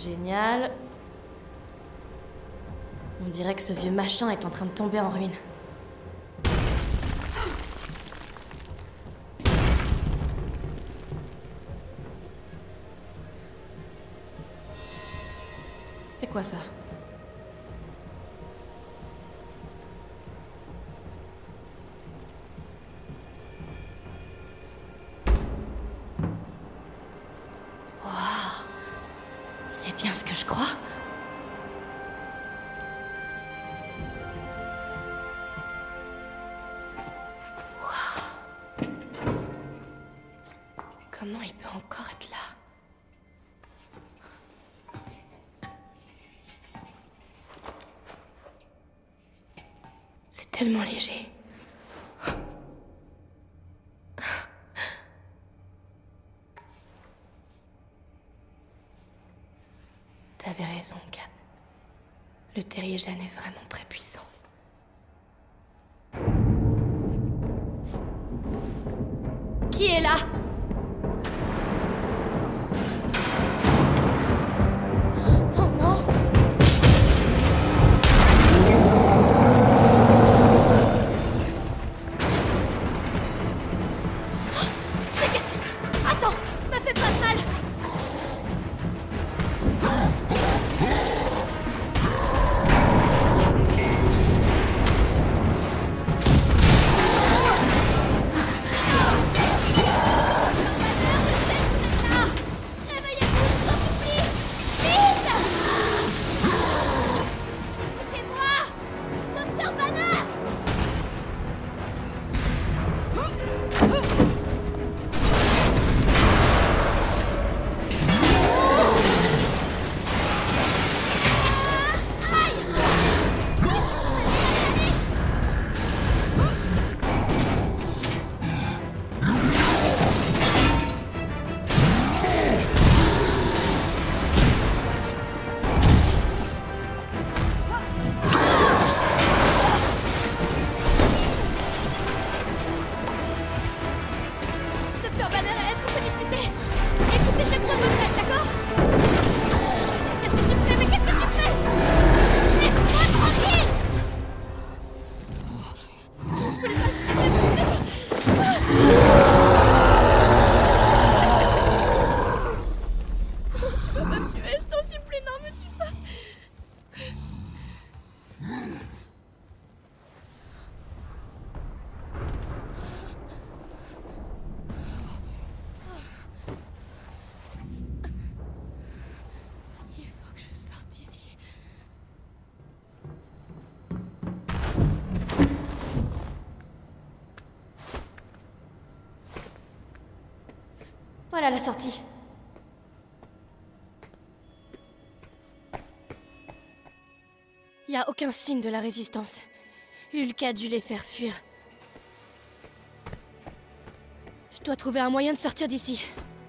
Génial. On dirait que ce vieux machin est en train de tomber en ruine. C'est quoi ça? Waouh! C'est bien ce que je crois. Waouh! Comment il peut encore être là? C'est tellement léger. T'avais raison, Cap. Le terrier-gène est vraiment très puissant. Qui est là? Oh non! Mais qu'est-ce que... Attends! Me fais pas de mal! Voilà la sortie. Y a aucun signe de la résistance. Hulk a dû les faire fuir. Je dois trouver un moyen de sortir d'ici.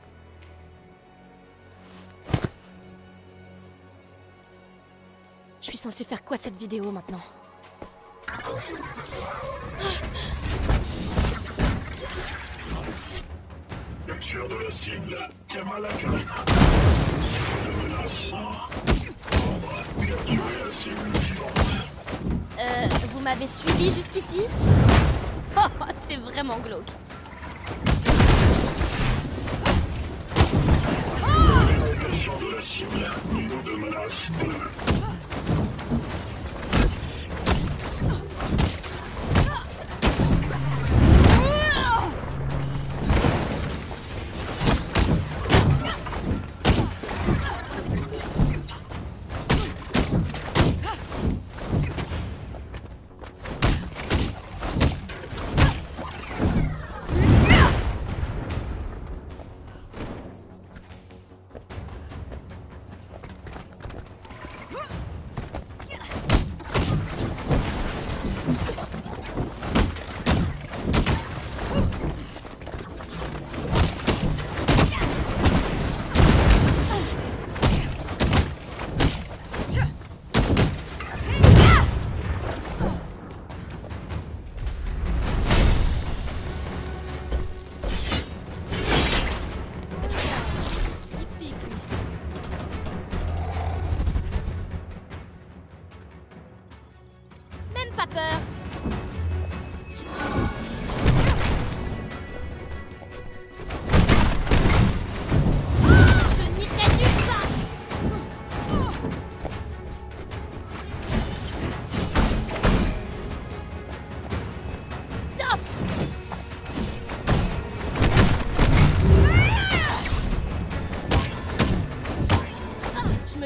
Je suis censée faire quoi de cette vidéo maintenant? Capture de la cible, Kamala Khan. De menace. Capturer la cible suivante. Vous m'avez suivi jusqu'ici? Oh, c'est vraiment glauque. Localisation de la cible, niveau de menace 2.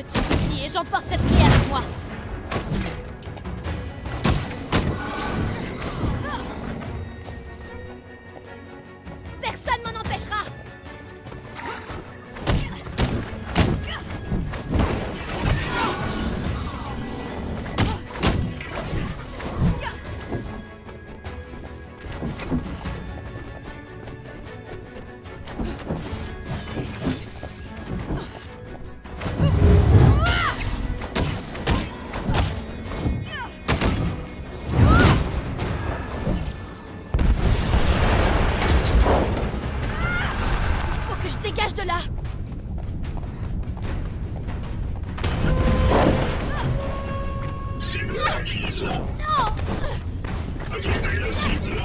me tire ici et j'emporte cette clé avec moi. Personne m'en empêchera. Dégage de là! Cible acquise. Non! Regardez la cible.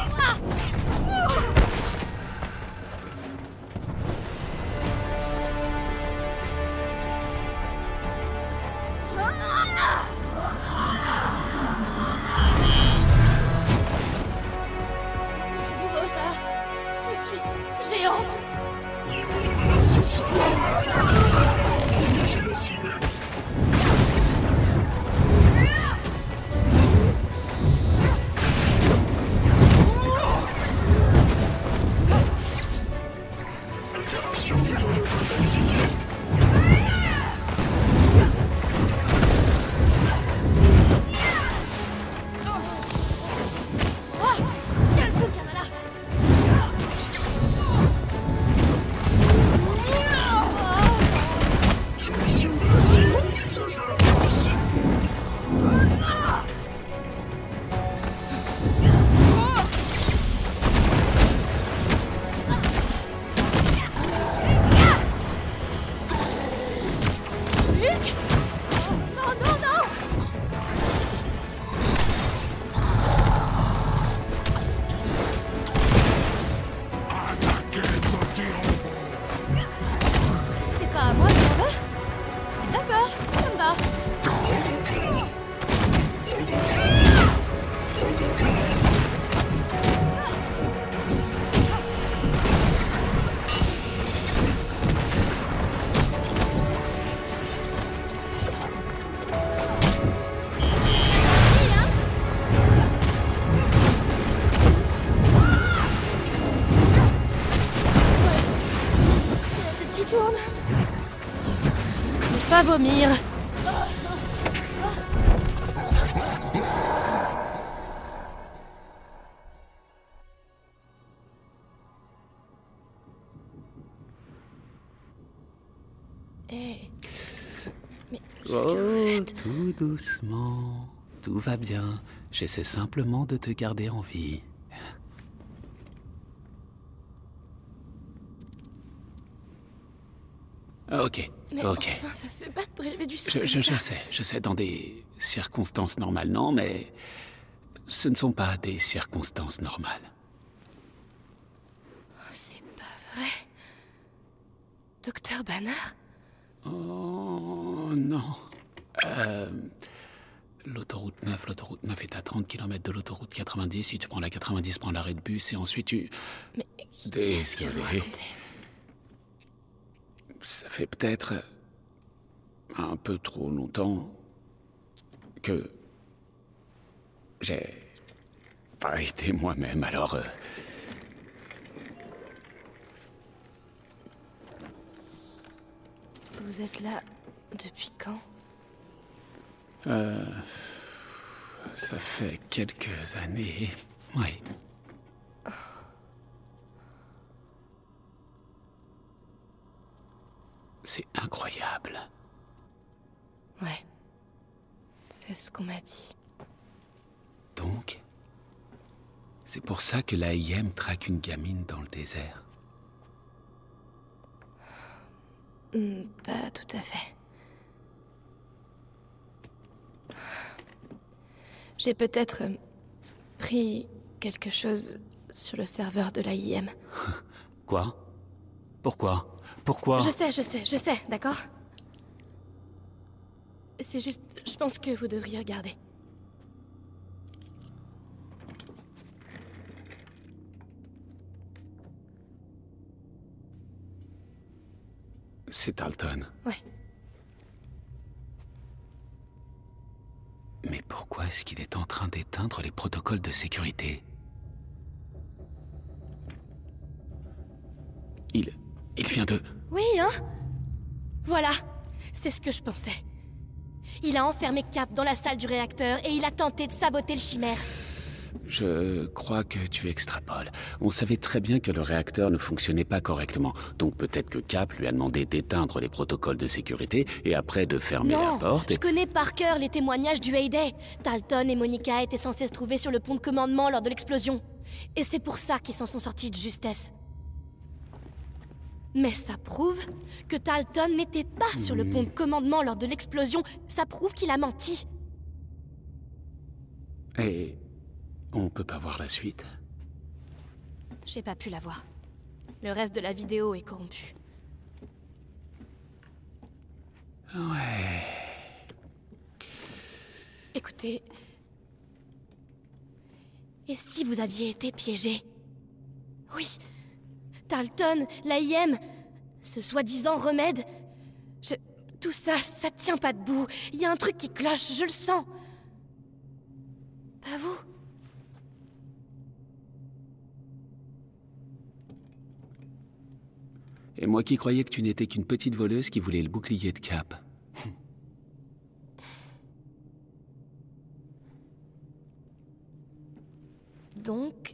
C'est nouveau ça! Je suis géante! Niveau de menace 100. Engagez la cible. Altération du taux de contact. Oh! Tiens le coup, Kamala! Soumission de la cible. Usage de la force. Luc! Non, non, non! Attaquez côté ombre. C'est pas à moi que t'en veux? D'accord, ça me va. La tête qui tourne. Faut pas vomir. Eh. Mais qu'est-ce que vous faites? Tout doucement. Tout va bien. J'essaie simplement de te garder en vie. Ok, Mais ok. enfin, ça se fait pas de prélever du sang Je comme ça. je sais, dans des circonstances normales, non, mais ce ne sont pas des circonstances normales. C'est pas vrai. Docteur Banner? Oh non. L'autoroute 9 est à 30 km de l'autoroute 90. Si tu prends la 90, prends l'arrêt de bus et ensuite tu... Mais qu'est-ce que vous Désolé. racontez? Ça fait peut-être un peu trop longtemps que j'ai pas été moi-même, alors... Vous êtes là depuis quand? Ça fait quelques années, oui. C'est incroyable. Ouais. C'est ce qu'on m'a dit. Donc, c'est pour ça que l'AIM traque une gamine dans le désert. Pas tout à fait. J'ai peut-être pris quelque chose sur le serveur de l'AIM. Quoi? Pourquoi? Pourquoi? Je sais, d'accord? C'est juste, je pense que vous devriez regarder. C'est Dalton. Ouais. est-ce qu'il est en train d'éteindre les protocoles de sécurité? Il vient de... Oui, hein? Voilà, c'est ce que je pensais. Il a enfermé Cap dans la salle du réacteur et il a tenté de saboter le chimère. Je crois que tu extrapoles. On savait très bien que le réacteur ne fonctionnait pas correctement. Donc peut-être que Cap lui a demandé d'éteindre les protocoles de sécurité et après de fermer la porte. Je connais par cœur les témoignages du Hay-Day. Dalton et Monica étaient censés se trouver sur le pont de commandement lors de l'explosion. Et c'est pour ça qu'ils s'en sont sortis de justesse. Mais ça prouve que Dalton n'était pas sur le pont de commandement lors de l'explosion. Ça prouve qu'il a menti. Et on peut pas voir la suite? J'ai pas pu la voir. Le reste de la vidéo est corrompu. Ouais... Écoutez... Et si vous aviez été piégé? Oui. Dalton, l'AIM, ce soi-disant remède... Tout ça, ça tient pas debout. Il y a un truc qui cloche, je le sens. Pas vous? Et moi qui croyais que tu n'étais qu'une petite voleuse qui voulait le bouclier de Cap. Donc...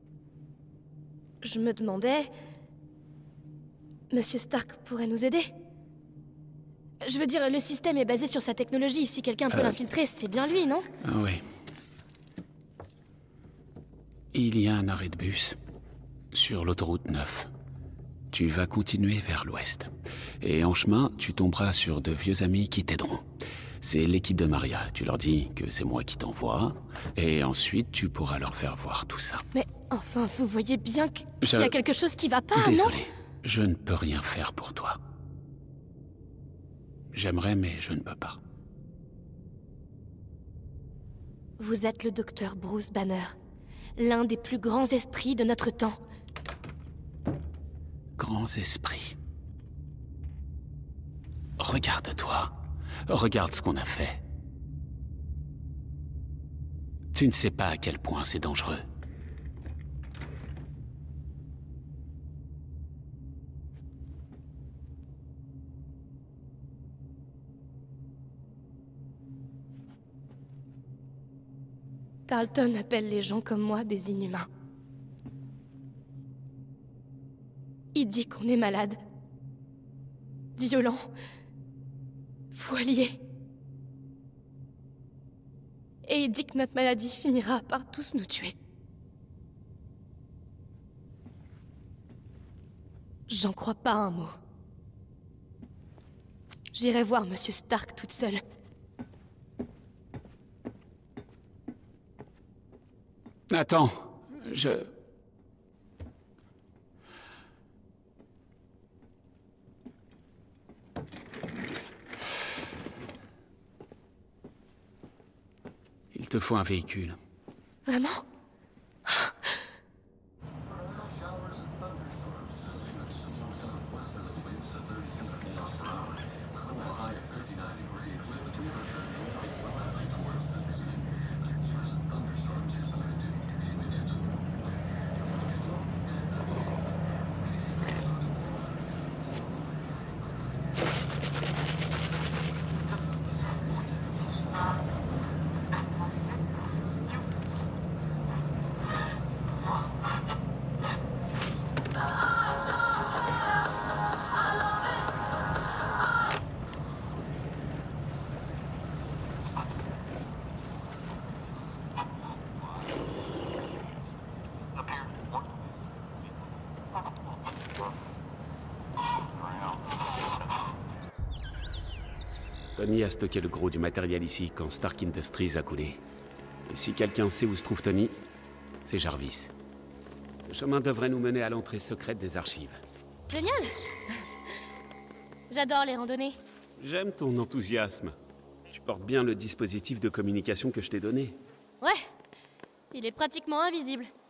Je me demandais... Monsieur Stark pourrait nous aider? Je veux dire, le système est basé sur sa technologie. Si quelqu'un peut l'infiltrer, c'est bien lui, non? Ah oui. Il y a un arrêt de bus sur l'autoroute 9. Tu vas continuer vers l'ouest. Et en chemin, tu tomberas sur de vieux amis qui t'aideront. C'est l'équipe de Maria. Tu leur dis que c'est moi qui t'envoie. Et ensuite, tu pourras leur faire voir tout ça. Mais enfin, vous voyez bien qu'il y a quelque chose qui va pas, non? Désolé, je ne peux rien faire pour toi. J'aimerais, mais je ne peux pas. Vous êtes le docteur Bruce Banner. L'un des plus grands esprits de notre temps. Grands esprits. Regarde-toi. Regarde ce qu'on a fait. Tu ne sais pas à quel point c'est dangereux. Dalton appelle les gens comme moi des inhumains. Il dit qu'on est malade, violent, foilier. Et il dit que notre maladie finira par tous nous tuer. J'en crois pas un mot. J'irai voir Monsieur Stark toute seule. Attends, Il te faut un véhicule. Vraiment? Tony a stocké le gros du matériel ici quand Stark Industries a coulé. Et si quelqu'un sait où se trouve Tony, c'est Jarvis. Ce chemin devrait nous mener à l'entrée secrète des archives. Génial! J'adore les randonnées. J'aime ton enthousiasme. Tu portes bien le dispositif de communication que je t'ai donné. Ouais, il est pratiquement invisible.